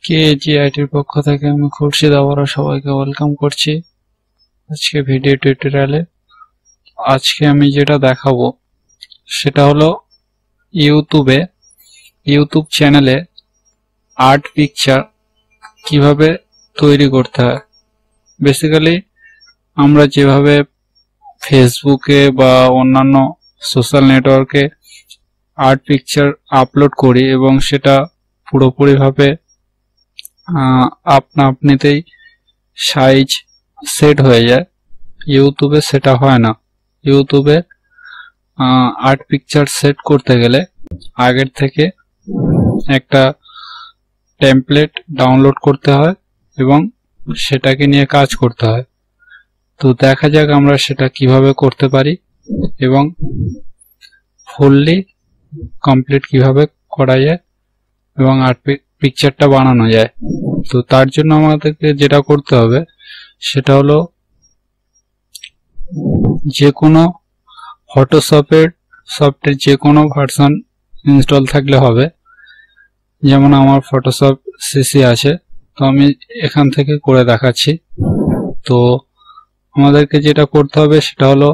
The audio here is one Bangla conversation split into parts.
কেজিআইটির পক্ষ থেকে আমি খুরশিদ আবারও সবাইকে ওয়েলকাম করছি আজকে ভিডিও টিউটোরিয়ালে। আজকে আমি যেটা দেখাবো সেটা হলো ইউটিউব চ্যানেলে আর্ট পিকচার কিভাবে তৈরি করতে হয়। বেসিক্যালি আমরা যেভাবে ফেসবুকে বা অন্যান্য সোশ্যাল নেটওয়ার্কে আর্ট পিকচার আপলোড করি এবং সেটা পুরোপুরিভাবে আপনিতেই সাইজ সেট হয়ে যায়, ইউটিউবে সেটা হয় না। ইউটিউবে আর্ট পিকচার সেট করতে গেলে আগের থেকে একটা টেমপ্লেট ডাউনলোড করতে হয় এবং সেটাকে নিয়ে কাজ করতে হয়। তো দেখা যাক আমরা সেটা কিভাবে করতে পারি এবং ফুললি কমপ্লিট কিভাবে করা যায় এবং আর্ট পিকচারটা বানানো যায়। তো তার জন্য আমাদেরকে যেটা করতে হবে সেটা হলো যে কোনো ফটোশপের সফটওয়্যার যে কোনো ভার্সন ইনস্টল থাকলে হবে। যেমন আমার ফটোশপ সিসি আছে, তো আমি এখান থেকে করে দেখাচ্ছি। তো আমাদেরকে যেটা করতে হবে সেটা হলো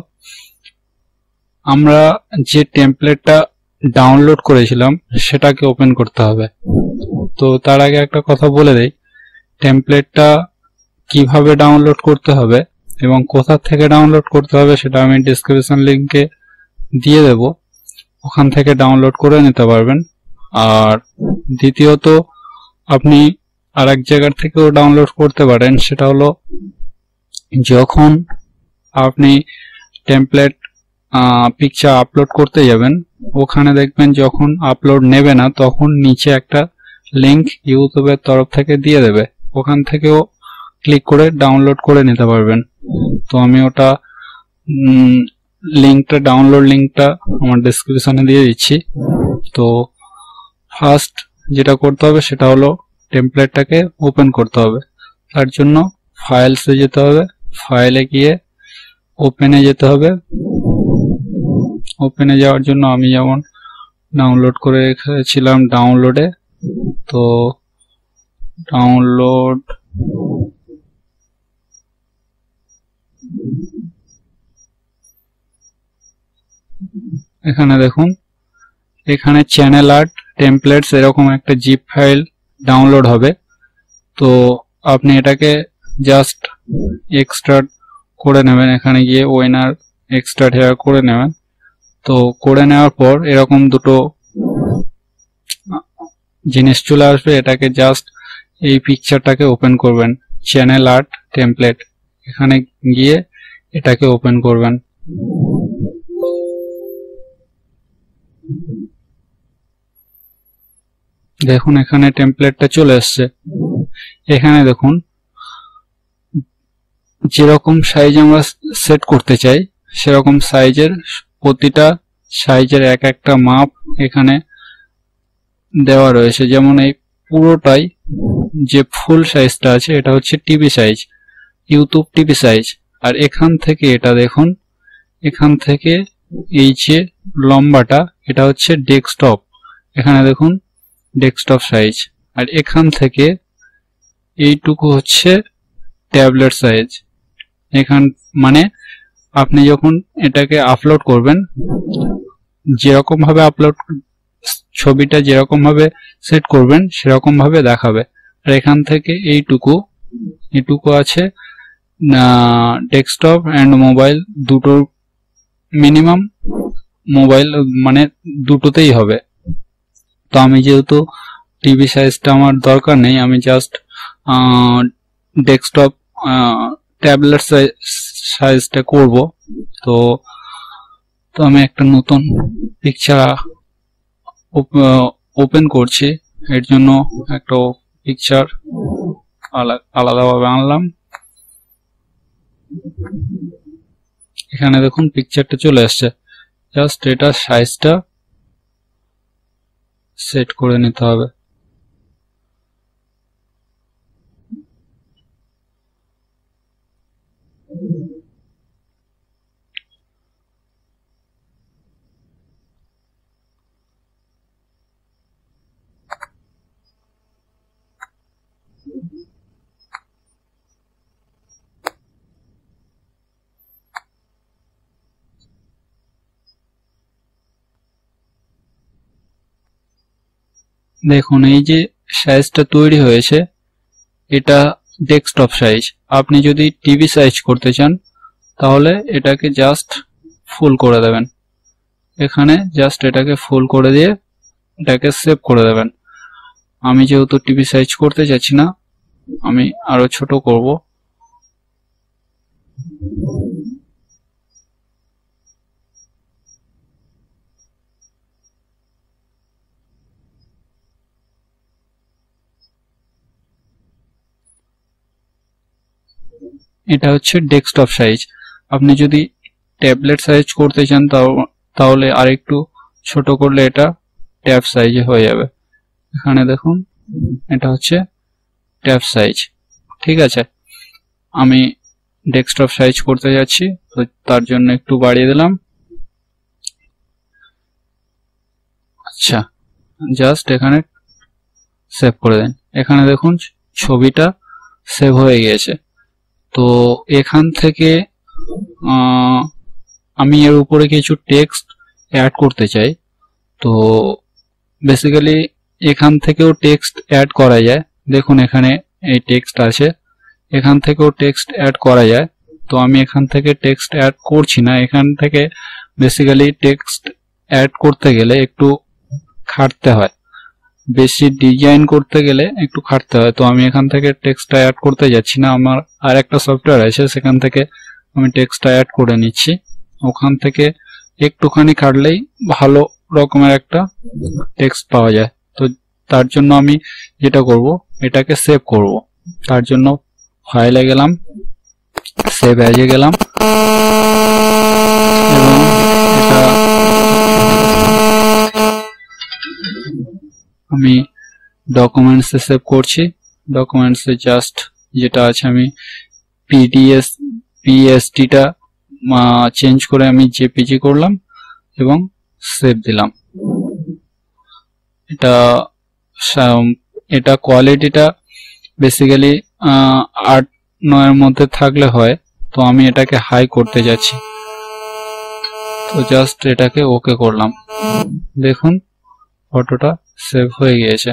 আমরা যে টেমপ্লেটটা ডাউনলোড করেছিলাম সেটাকে ওপেন করতে হবে। তো তার আগে একটা কথা বলে দেই, টেমপ্লেটটা কিভাবে ডাউনলোড করতে হবে এবং কোথা থেকে ডাউনলোড করতে হবে সেটা আমি ডেসক্রিপশন লিংকে দিয়ে দেব, ওখান থেকে ডাউনলোড করে নিতে পারবেন। আর দ্বিতীয়ত আপনি আরেক জায়গার থেকেও ডাউনলোড করতে পারেন, সেটা হলো যখন আপনি টেমপ্লেট পিকচার আপলোড করতে যাবেন ওখানে দেখবেন যখন আপলোড নেবে না তখন নিচে একটা লিংক ইউটিউবের তরফ থেকে দিয়ে দেবে, ওখান থেকেও ক্লিক করে ডাউনলোড করে নিতে পারবেন। তো আমি ওটা ডাউনলোড লিংকটা আমার ডেসক্রিপশনে দিয়ে দিচ্ছি। তো ফার্স্ট যেটা করতে হবে সেটা হলো টেমপ্লেটটাকে ওপেন করতে হবে। তার জন্য ফাইলসে যেতে হবে, ফাইলে গিয়ে ওপেনে যেতে হবে। ওপেনে যাওয়ার জন্য আমি যেমন ডাউনলোড করে রেখেছিলাম ডাউনলোডে, তো ডাউনলোড এখানে দেখুন, এখানে চ্যানেল আর্ট টেমপ্লেটস এরকম একটা জিপ ফাইল ডাউনলোড হবে। তো আপনি এটাকে জাস্ট এক্সট্রাক্ট করে নেবেন, এখানে গিয়ে ওয়েনার এক্সট্রাক্ট হেয়ার করে নেবেন। তো করে নেওয়ার পর এরকম দুটো জিনিস চলে আসবে, এটাকে জাস্ট এই পিকচারটাকে ওপেন করবেন, চ্যানেল আর্ট টেমপ্লেট, এখানে গিয়ে এটাকে ওপেন করবেন। দেখুন এখানে টেমপ্লেটটা চলে এসছে। এখানে দেখুন যেরকম সাইজ আমরা সেট করতে চাই সেরকম সাইজের প্রতিটা সাইজের এক একটা মাপ এখানে দেওয়া রয়েছে। যেমন এই পুরোটাই যে ফুল সাইজটা আছে এটা হচ্ছে TV size, YouTube TV size. আর এখান থেকে এটা দেখুন, এখান থেকে এই যে লম্বাটা এটা হচ্ছে ডেস্কটপ, এখানে দেখুন ডেস্কটপ সাইজ। আর এখান থেকে এইটুকু হচ্ছে ট্যাবলেট সাইজ। এখান মানে আপনি যখন এটাকে আপলোড করবেন যেরকম ভাবে ছবিটা যেরকম ভাবে সেট করবেন সেরকম ভাবে দেখাবে। আর এখান থেকে এইটুকু আছে ডেস্কটপ এন্ড মোবাইল দুটোর মিনিমাম, মোবাইল মানে দুটোতেই হবে। তো আমি যেহেতু টিভি সাইজটা আমার দরকার নেই, আমি জাস্ট ডেস্কটপ ট্যাবলেট সাইজটা করব। তো আমি একটা নতুন পিকচার ওপেন করছি, এর জন্য একটা পিকচার আলাদাভাবে আনলাম। এখানে দেখুন পিকচারটা চলে আসছে, জাস্ট এটা সাইজটা সেট করে নিতে হবে। দেখুন এই যে সাইজটা তৈরি হয়েছে এটা ডেস্কটপ সাইজ। আপনি যদি টিভি সাইজ করতে চান তাহলে এটাকে জাস্ট ফুল করে দেবেন, এখানে জাস্ট এটাকে ফুল করে দিয়ে এটাকে সেভ করে দেবেন। আমি যেহেতু টিভি সাইজ করতে চাচ্ছি না, আমি আরো ছোট করব। এটা হচ্ছে ডেস্কটপ সাইজ। আপনি যদি ট্যাবলেট সাইজ করতে চান তাহলে আরেকটু ছোট করলে এটা ট্যাব সাইজে হয়ে যাবে। এখানে দেখুন এটা হচ্ছে ট্যাব সাইজ। ঠিক আছে, আমি ডেস্কটপ সাইজ করতে যাচ্ছি, তো তার জন্য একটু বাড়িয়ে দিলাম। আচ্ছা, জাস্ট এখানে সেভ করে দেন। এখানে দেখুন ছবিটা সেভ হয়ে গিয়েছে। তো এখান থেকে আমি এর উপরে কিছু টেক্সট অ্যাড করতে চাই। তো বেসিক্যালি এখান থেকেও টেক্সট অ্যাড করা যায়। দেখুন এখানে এই টেক্সট আছে, এখান থেকেও টেক্সট অ্যাড করা যায়। তো আমি এখান থেকে টেক্সট অ্যাড করছি না। এখান থেকে বেসিক্যালি টেক্সট অ্যাড করতে গেলে একটু খাটতে হয়, বেশি ডিজাইন করতে গেলে একটু খাটতে হয়। তো আমি এখান থেকে টেক্সটটা অ্যাড করতে যাচ্ছি না, আমার আর একটা সফটওয়্যার আছে সেখান থেকে আমি টেক্সটটা অ্যাড করে নিচ্ছি। ওখান থেকে একটুখানি খাটলেই ভালো রকমের একটা টেক্সট পাওয়া যায়। তো তার জন্য আমি যেটা করব, এটাকে সেভ করব। তার জন্য ফাইলে গেলাম, সেভ অ্যাজে গেলাম এবং এটা আমি ডকুমেন্টসে সেভ করছি। ডকুমেন্টসে জাস্ট যেটা আছে আমি পিএসটিটা চেঞ্জ করে আমি জেপিজি করলাম এবং সেভ দিলাম। এটা কোয়ালিটিটা বেসিক্যালি 8-9 মধ্যে থাকলে হয়। তো আমি এটাকে হাই করতে যাচ্ছি, তো জাস্ট এটাকে ওকে করলাম। দেখুন ফটোটা সেভ হয়ে গিয়েছে।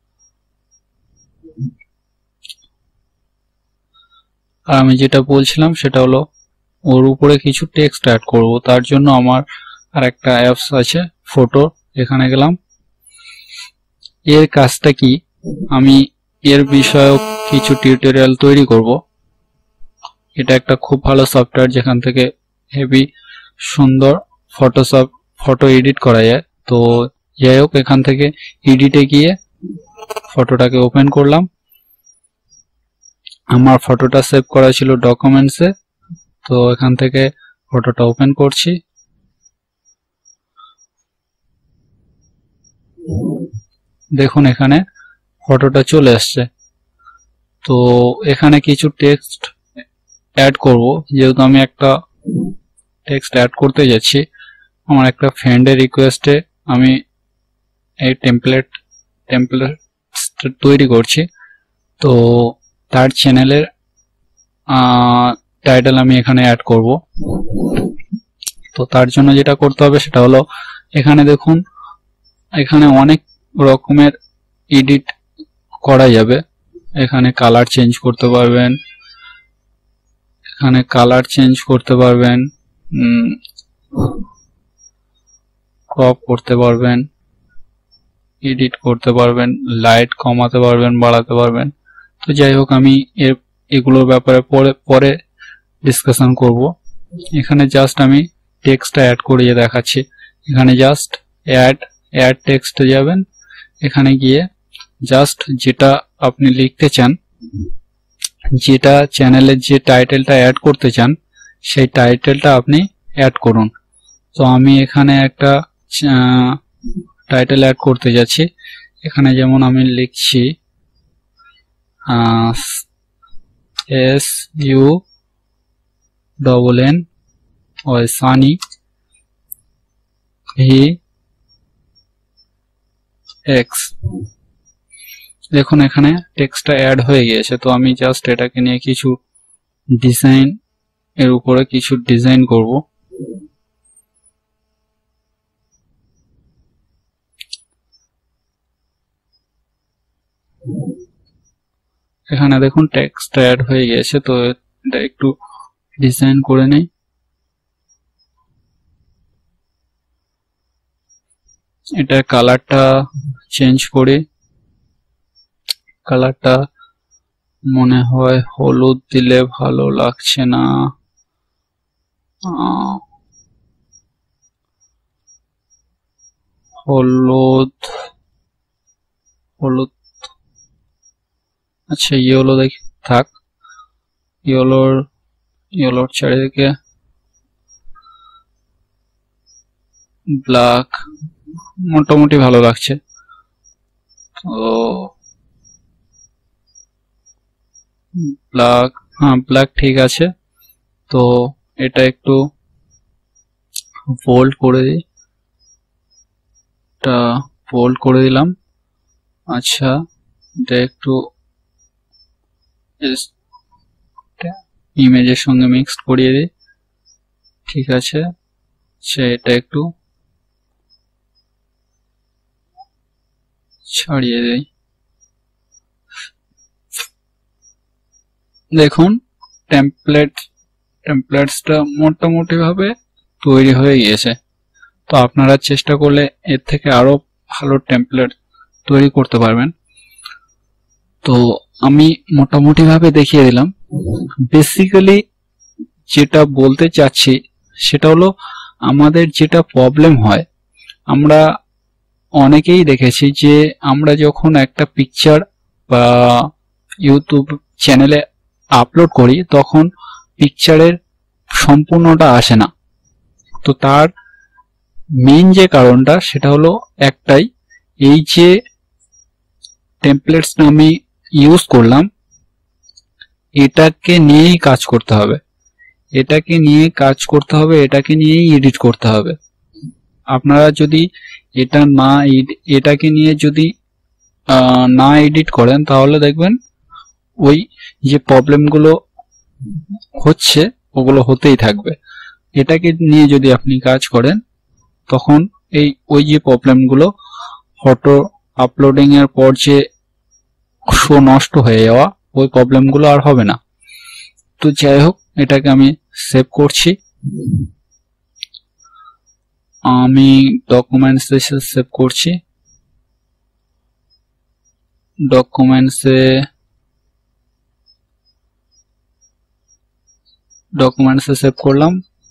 আর আমি যেটা বলছিলাম সেটা হলো ওর উপরে কিছু টেক্সট অ্যাড করব। তার জন্য আমার আর একটা অ্যাপস আছে ফটো, এখানে গেলাম। এর কাজটা কি, আমি এর বিষয়ে কিছু টিউটোরিয়াল তৈরি করব। এটা একটা খুব ভালো সফটওয়্যার যেখান থেকে হেভি সুন্দর ফটো এডিট করা যায়। তো যাই হোক, এখান থেকে এডিটে গিয়ে ফটোটাকে ওপেন করলাম। আমার ফটোটা সেভ করা ছিল ডকুমেন্টসে, তো এখান থেকে ফটোটা ওপেন করছি। দেখুন এখানে ফটোটা চলে আসছে। তো এখানে কিছু টেক্সট অ্যাড করব। যেহেতু আমি একটা টেক্সট অ্যাড করতে যাচ্ছি, আমার একটা ফ্রেন্ডের রিকোয়েস্টে আমি এই টেমপ্লেট তৈরি করছি। তো তার চ্যানেলের টাইটেল আমি এখানে অ্যাড করব। তো তার জন্য যেটা করতে হবে সেটা হলো, এখানে দেখুন এখানে অনেক রকমের এডিট করা যাবে। এখানে কালার চেঞ্জ করতে পারবেন, ক্রপ করতে পারবেন, এডিট করতে পারবেন, লাইট কমাতে পারবেন, বাড়াতে পারবেন। তো যাই হোক, আমি এগুলোর ব্যাপারে পরে ডিসকাশন করব। এখানে জাস্ট আমি টেক্সটটা অ্যাড করিয়ে দেখাচ্ছি। এখানে জাস্ট অ্যাড টেক্সটে যাবেন, এখানে গিয়ে জাস্ট যেটা আপনি লিখতে চান, যেটা চ্যানেলের যে টাইটেলটা অ্যাড করতে চান সেই টাইটেলটা আপনি অ্যাড করুন। তো আমি এখানে একটা টাইটেল অ্যাড করতে যাচ্ছি। এখানে যেমন আমি লিখছি SUNN সানি VX। দেখুন এখানে টেক্সটটা অ্যাড হয়ে গিয়েছে। তো আমি জাস্ট এটাকে নিয়ে কিছু ডিজাইন, এর উপরে কিছু ডিজাইন করব। এখানে দেখুন টেক্সট অ্যাড হয়ে গেছে, তো এটা একটু ডিজাইন করে নেই। এটা কালারটা চেঞ্জ করে, কালারটা মনে হয় হলুদ দিলে ভালো লাগছে না, হলুদ হলুদ আচ্ছা ইয়েলো দেখি থাক, ইয়েলোর চারিদিকে ব্ল্যাক মোটামুটি ভালো লাগছে। তো ব্ল্যাক, হ্যাঁ ব্ল্যাক ঠিক আছে। তো এটা একটু বোল্ড করে দিই, এটা বোল্ড করে দিলাম। আচ্ছা এটা একটু ইমেজের সঙ্গে মিক্সড করিয়ে দিই, ঠিক আছে। আচ্ছা এটা একটু ছাড়িয়ে দিই। দেখুন টেমপ্লেটসটা মোটামুটি ভাবে তৈরি হয়ে গিয়েছে। তো আপনারা চেষ্টা করলে এর থেকে আরো ভালো টেমপ্লেট তৈরি করতে পারবেন। তো আমি মোটামুটি ভাবে দেখিয়ে দিলাম। বেসিক্যালি যেটা বলতে চাচ্ছি সেটা হলো, আমাদের যেটা প্রবলেম হয়, আমরা অনেকেই দেখেছি যে আমরা যখন একটা পিকচার বা ইউটিউব চ্যানেলে আপলোড করি তখন পিকচারের সম্পূর্ণটা আসে না। তো তার মেইন যে কারণটা সেটা হলো একটাই, এই যে টেমপ্লেটসটা আমি ইউজ করলাম এটাকে নিয়েই কাজ করতে হবে, এটাকে নিয়ে কাজ করতে হবে, এটাকে নিয়েই এডিট করতে হবে। আপনারা যদি এটাকে নিয়ে যদি না এডিট করেন তাহলে দেখবেন ওই যে প্রবলেমগুলো হচ্ছে ওগুলো হতেই থাকবে। এটাকে নিয়ে যদি আপনি কাজ করেন তখন ওই যে প্রবলেমগুলো, ফটো আপলোডিং এর পর যে শো নষ্ট হয়ে যাওয়া, ওই প্রবলেমগুলো আর হবে না। তো যাই হোক, এটাকে আমি সেভ করছি, আমি ডকুমেন্টস এ সেভ করছি। ডকুমেন্টসে সেভ করলাম।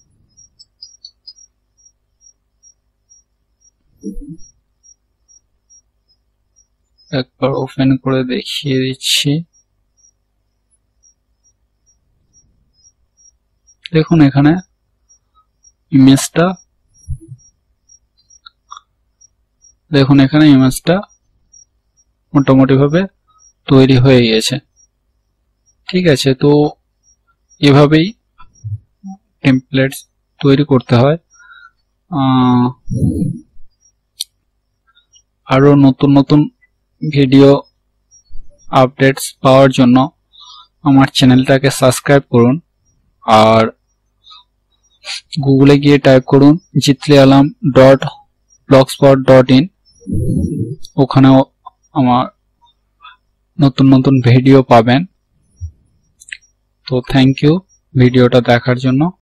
একবার ওপেন করে দেখিয়ে দিচ্ছি। দেখুন এখানে ইমেজটা, মোটামুটি ভাবে তৈরি হয়ে গেছে, ঠিক আছে। তো এভাবেই টেমপ্লেটস তৈরি করতে হয়। আরো নতুন নতুন ভিডিও আপডেটস পাওয়ার জন্য আমার চ্যানেলটাকে সাবস্ক্রাইব করুন, আর গুগলে গিয়ে টাইপ করুন jitlialam.blogspot.in, ওখানেও আমার নতুন নতুন ভিডিও পাবেন। তো থ্যাংক ইউ ভিডিওটা দেখার জন্য।